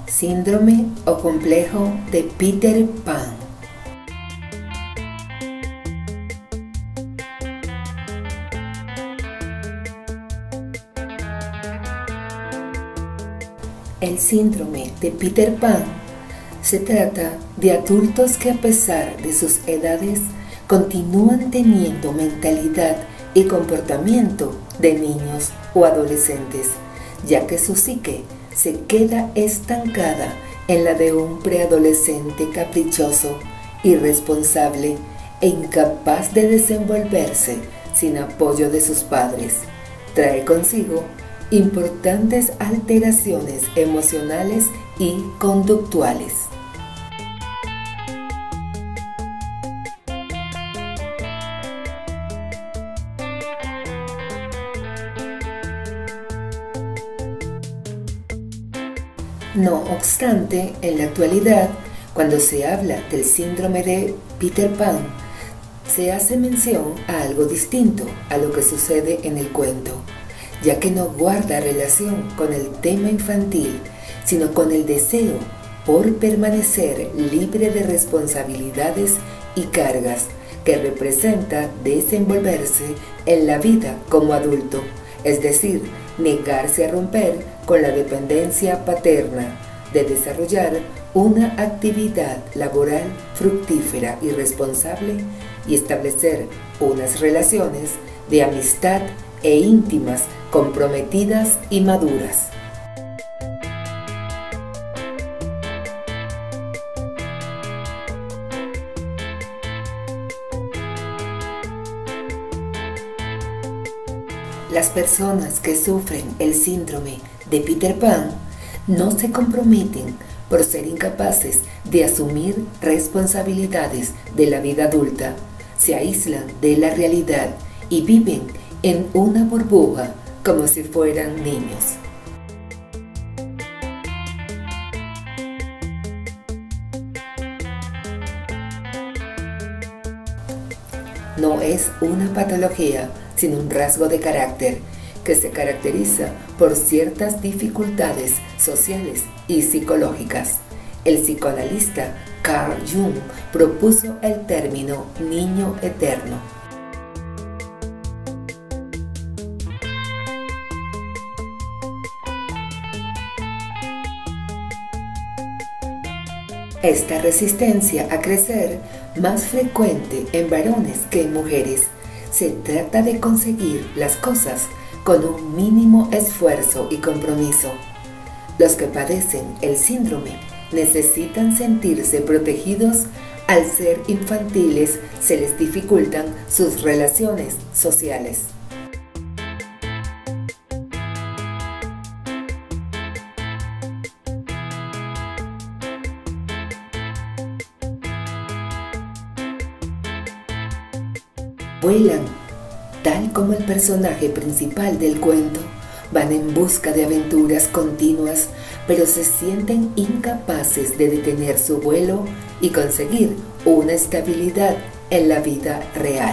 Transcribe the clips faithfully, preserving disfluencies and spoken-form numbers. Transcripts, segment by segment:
Síndrome o complejo de Peter Pan. El síndrome de Peter Pan se trata de adultos que, a pesar de sus edades, continúan teniendo mentalidad y comportamiento de niños o adolescentes, ya que su psique se queda estancada en la de un preadolescente caprichoso, irresponsable e incapaz de desenvolverse sin apoyo de sus padres. Trae consigo importantes alteraciones emocionales y conductuales. No obstante, en la actualidad, cuando se habla del síndrome de Peter Pan, se hace mención a algo distinto a lo que sucede en el cuento, ya que no guarda relación con el tema infantil, sino con el deseo por permanecer libre de responsabilidades y cargas que representa desenvolverse en la vida como adulto, es decir, negarse a romper con la dependencia paterna, de desarrollar una actividad laboral fructífera y responsable y establecer unas relaciones de amistad e íntimas, comprometidas y maduras. Las personas que sufren el síndrome de Peter Pan no se comprometen por ser incapaces de asumir responsabilidades de la vida adulta, se aíslan de la realidad y viven en una burbuja como si fueran niños. No es una patología, sino un rasgo de carácter que se caracteriza por ciertas dificultades sociales y psicológicas. El psicoanalista Carl Jung propuso el término niño eterno. Esta resistencia a crecer, más frecuente en varones que en mujeres, se trata de conseguir las cosas con un mínimo esfuerzo y compromiso. Los que padecen el síndrome necesitan sentirse protegidos. Al ser infantiles, se les dificultan sus relaciones sociales. Vuelan, tal como el personaje principal del cuento, van en busca de aventuras continuas, pero se sienten incapaces de detener su vuelo y conseguir una estabilidad en la vida real.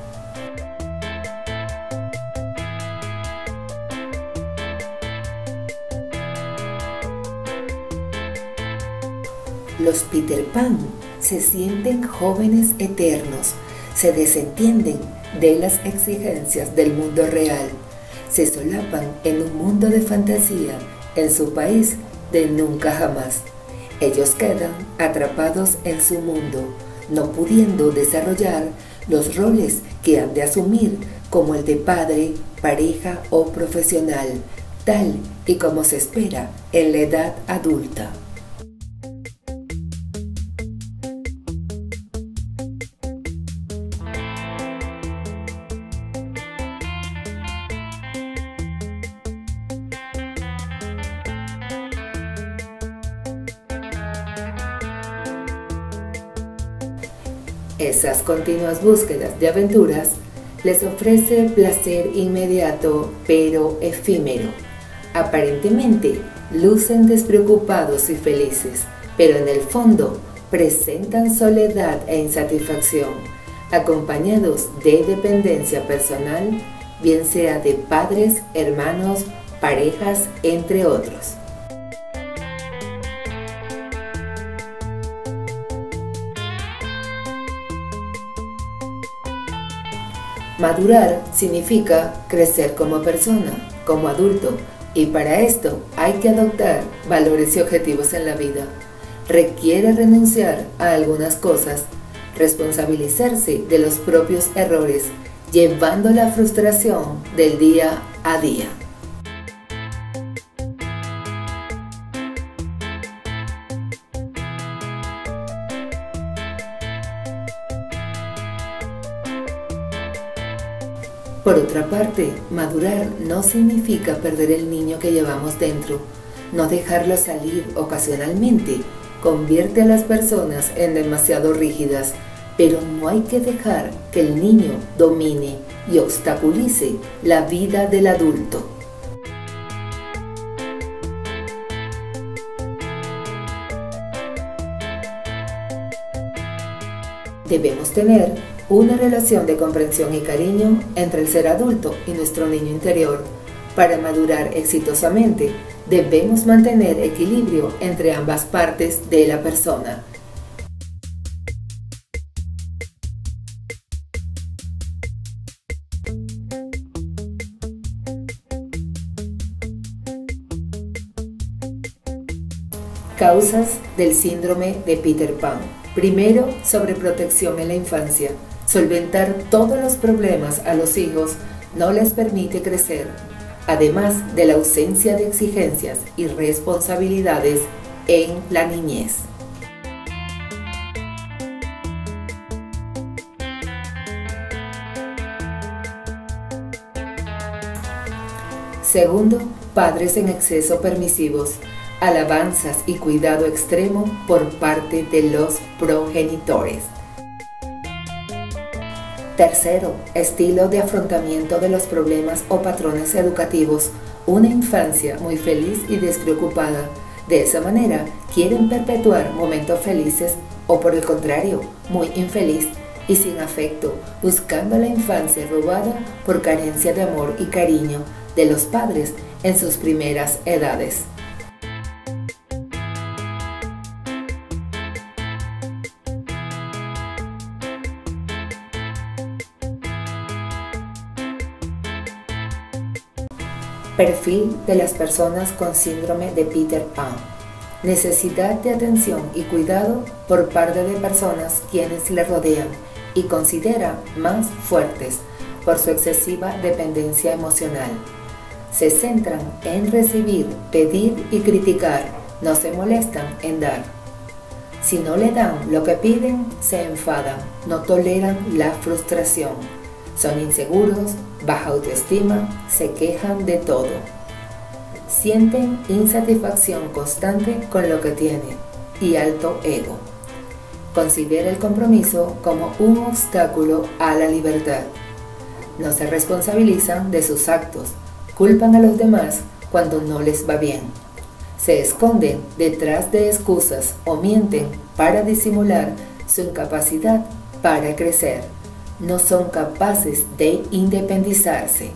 Los Peter Pan se sienten jóvenes eternos, se desentienden de las exigencias del mundo real, se solapan en un mundo de fantasía en su país de nunca jamás. Ellos quedan atrapados en su mundo, no pudiendo desarrollar los roles que han de asumir, como el de padre, pareja o profesional, tal y como se espera en la edad adulta. Esas continuas búsquedas de aventuras les ofrece placer inmediato pero efímero. Aparentemente lucen despreocupados y felices, pero en el fondo presentan soledad e insatisfacción, acompañados de dependencia personal, bien sea de padres, hermanos, parejas, entre otros. Madurar significa crecer como persona, como adulto, y para esto hay que adoptar valores y objetivos en la vida. Requiere renunciar a algunas cosas, responsabilizarse de los propios errores, llevando la frustración del día a día. Por otra parte, madurar no significa perder el niño que llevamos dentro. No dejarlo salir ocasionalmente convierte a las personas en demasiado rígidas, pero no hay que dejar que el niño domine y obstaculice la vida del adulto. Debemos tener una relación de comprensión y cariño entre el ser adulto y nuestro niño interior. Para madurar exitosamente, debemos mantener equilibrio entre ambas partes de la persona. Causas del síndrome de Peter Pan. Primero, sobreprotección en la infancia. Solventar todos los problemas a los hijos no les permite crecer, además de la ausencia de exigencias y responsabilidades en la niñez. Segundo, padres en exceso permisivos. Alabanzas y cuidado extremo por parte de los progenitores. Tercero, estilo de afrontamiento de los problemas o patrones educativos. Una infancia muy feliz y despreocupada. De esa manera, quieren perpetuar momentos felices o por el contrario, muy infeliz y sin afecto, buscando la infancia robada por carencia de amor y cariño de los padres en sus primeras edades. Perfil de las personas con síndrome de Peter Pan. Necesidad de atención y cuidado por parte de personas quienes le rodean y considera más fuertes por su excesiva dependencia emocional. Se centran en recibir, pedir y criticar, no se molestan en dar. Si no le dan lo que piden, se enfadan, no toleran la frustración. Son inseguros, baja autoestima, se quejan de todo. Sienten insatisfacción constante con lo que tienen y alto ego. Considera el compromiso como un obstáculo a la libertad. No se responsabilizan de sus actos, culpan a los demás cuando no les va bien. Se esconden detrás de excusas o mienten para disimular su incapacidad para crecer. No son capaces de independizarse.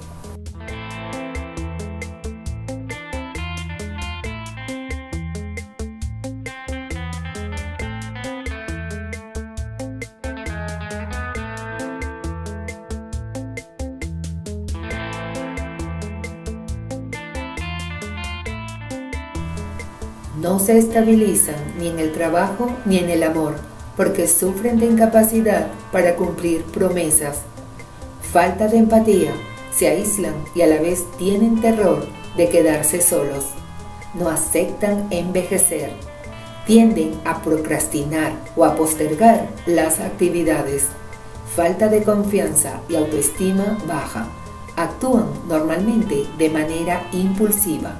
No se estabilizan ni en el trabajo ni en el amor, porque sufren de incapacidad para cumplir promesas. Falta de empatía, se aíslan y a la vez tienen terror de quedarse solos. No aceptan envejecer. Tienden a procrastinar o a postergar las actividades. Falta de confianza y autoestima baja. Actúan normalmente de manera impulsiva.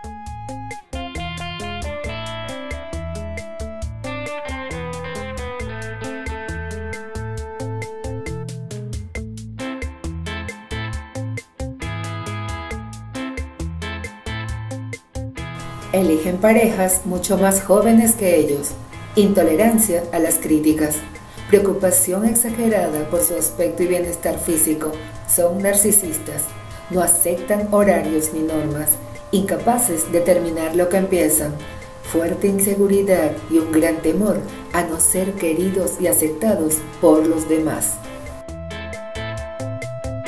Eligen parejas mucho más jóvenes que ellos, intolerancia a las críticas, preocupación exagerada por su aspecto y bienestar físico, son narcisistas, no aceptan horarios ni normas, incapaces de terminar lo que empiezan, fuerte inseguridad y un gran temor a no ser queridos y aceptados por los demás.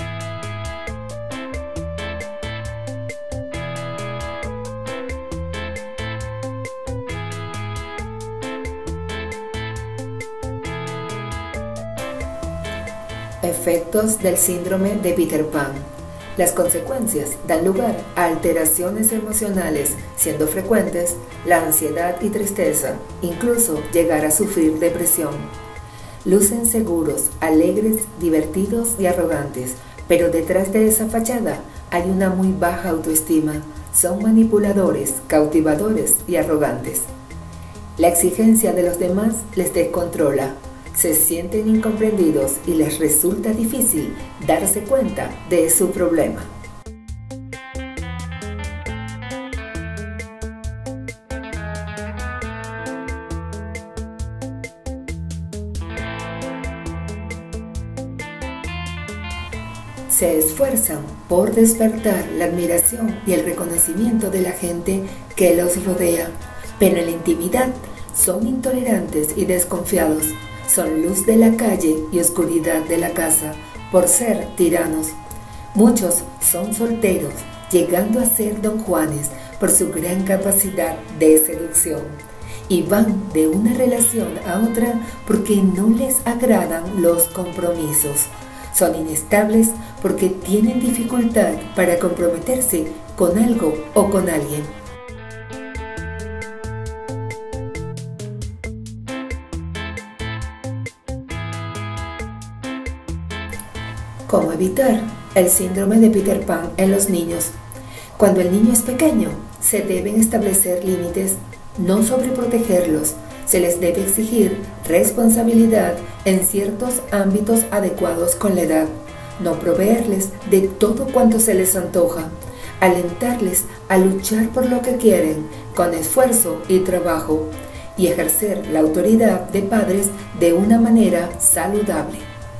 Efectos del síndrome de Peter Pan. Las consecuencias dan lugar a alteraciones emocionales, siendo frecuentes la ansiedad y tristeza, incluso llegar a sufrir depresión. Lucen seguros, alegres, divertidos y arrogantes, pero detrás de esa fachada hay una muy baja autoestima. Son manipuladores, cautivadores y arrogantes. La exigencia de los demás les descontrola. Se sienten incomprendidos y les resulta difícil darse cuenta de su problema. Se esfuerzan por despertar la admiración y el reconocimiento de la gente que los rodea, pero en la intimidad son intolerantes y desconfiados. Son luz de la calle y oscuridad de la casa, por ser tiranos. Muchos son solteros, llegando a ser don Juanes por su gran capacidad de seducción. Y van de una relación a otra porque no les agradan los compromisos. Son inestables porque tienen dificultad para comprometerse con algo o con alguien. ¿Cómo evitar el síndrome de Peter Pan en los niños? Cuando el niño es pequeño, se deben establecer límites, no sobreprotegerlos. Se les debe exigir responsabilidad en ciertos ámbitos adecuados con la edad, no proveerles de todo cuanto se les antoja, alentarles a luchar por lo que quieren con esfuerzo y trabajo, y ejercer la autoridad de padres de una manera saludable.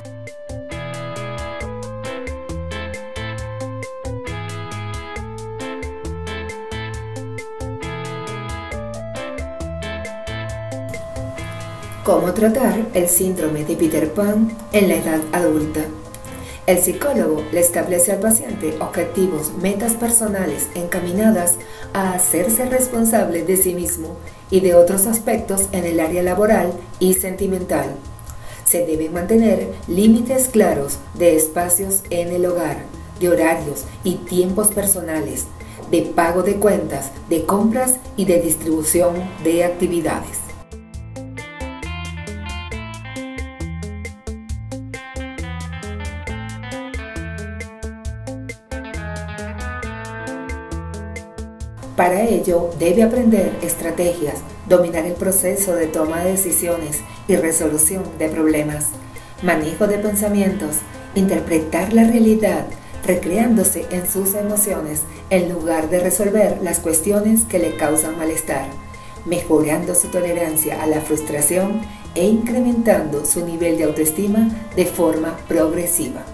¿Cómo tratar el síndrome de Peter Pan en la edad adulta? El psicólogo le establece al paciente objetivos, metas personales encaminadas a hacerse responsable de sí mismo y de otros aspectos en el área laboral y sentimental. Se deben mantener límites claros de espacios en el hogar, de horarios y tiempos personales, de pago de cuentas, de compras y de distribución de actividades. Para ello, debe aprender estrategias, dominar el proceso de toma de decisiones y resolución de problemas, manejo de pensamientos, interpretar la realidad, recreándose en sus emociones en lugar de resolver las cuestiones que le causan malestar, mejorando su tolerancia a la frustración e incrementando su nivel de autoestima de forma progresiva.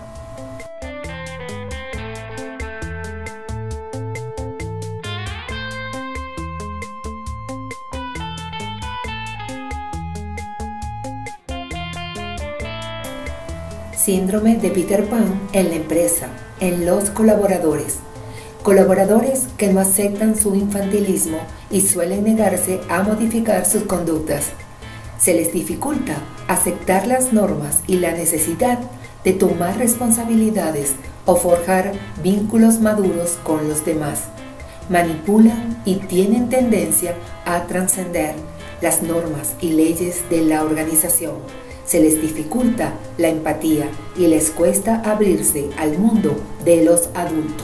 Síndrome de Peter Pan en la empresa, en los colaboradores. Colaboradores que no aceptan su infantilismo y suelen negarse a modificar sus conductas. Se les dificulta aceptar las normas y la necesidad de tomar responsabilidades o forjar vínculos maduros con los demás. Manipulan y tienen tendencia a trascender las normas y leyes de la organización. Se les dificulta la empatía y les cuesta abrirse al mundo de los adultos.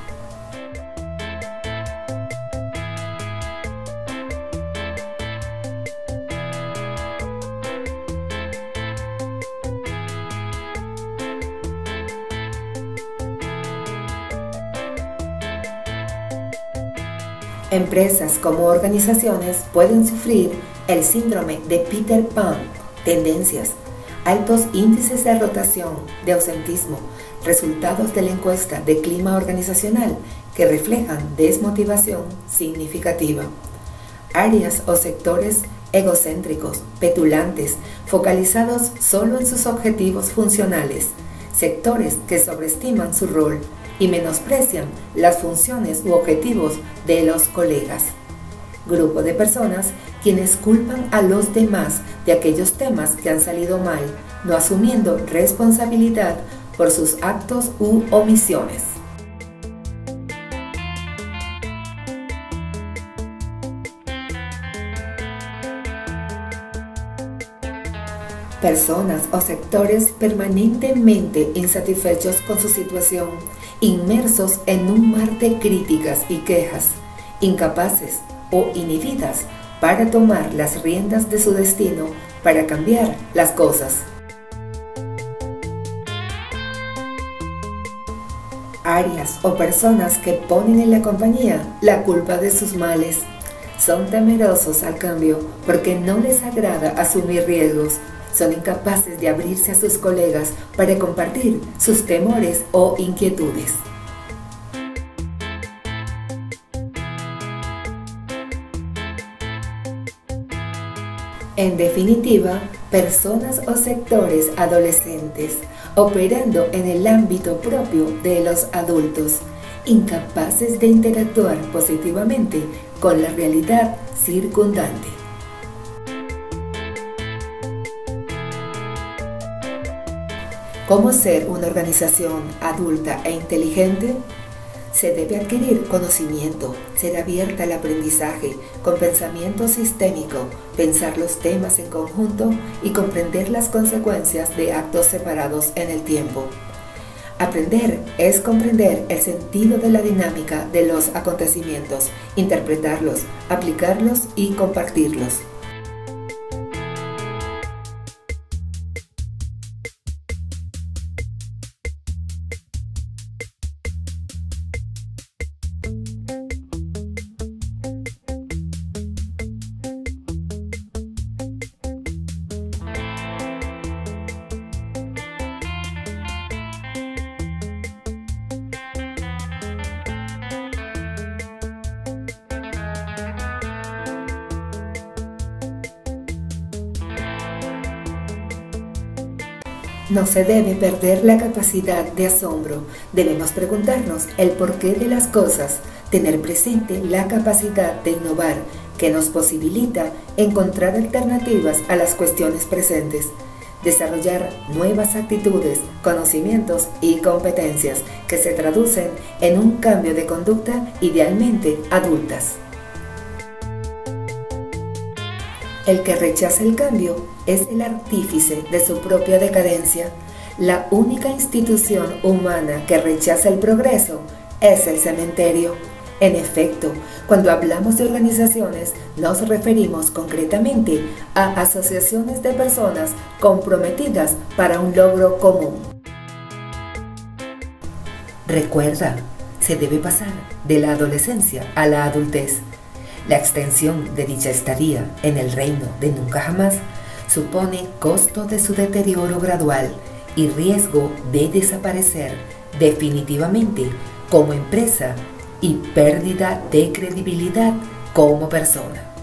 Empresas como organizaciones pueden sufrir el síndrome de Peter Pan. Tendencias: altos índices de rotación, de ausentismo, resultados de la encuesta de clima organizacional que reflejan desmotivación significativa. Áreas o sectores egocéntricos, petulantes, focalizados solo en sus objetivos funcionales. Sectores que sobreestiman su rol y menosprecian las funciones u objetivos de los colegas. Grupo de personas quienes culpan a los demás de aquellos temas que han salido mal no asumiendo responsabilidad por sus actos u omisiones. Personas o sectores permanentemente insatisfechos con su situación, inmersos en un mar de críticas y quejas, incapaces o inhibidas para tomar las riendas de su destino para cambiar las cosas. Áreas o personas que ponen en la compañía la culpa de sus males. Son temerosos al cambio porque no les agrada asumir riesgos. Son incapaces de abrirse a sus colegas para compartir sus temores o inquietudes. En definitiva, personas o sectores adolescentes operando en el ámbito propio de los adultos, incapaces de interactuar positivamente con la realidad circundante. ¿Cómo ser una organización adulta e inteligente? Se debe adquirir conocimiento, ser abierta al aprendizaje, con pensamiento sistémico, pensar los temas en conjunto y comprender las consecuencias de actos separados en el tiempo. Aprender es comprender el sentido de la dinámica de los acontecimientos, interpretarlos, aplicarlos y compartirlos. No se debe perder la capacidad de asombro. Debemos preguntarnos el porqué de las cosas, tener presente la capacidad de innovar que nos posibilita encontrar alternativas a las cuestiones presentes, desarrollar nuevas actitudes, conocimientos y competencias que se traducen en un cambio de conducta idealmente adultas. El que rechaza el cambio es el artífice de su propia decadencia. La única institución humana que rechaza el progreso es el cementerio. En efecto, cuando hablamos de organizaciones, nos referimos concretamente a asociaciones de personas comprometidas para un logro común. Recuerda, se debe pasar de la adolescencia a la adultez. La extensión de dicha estadía en el reino de nunca jamás supone costo de su deterioro gradual y riesgo de desaparecer definitivamente como empresa y pérdida de credibilidad como persona.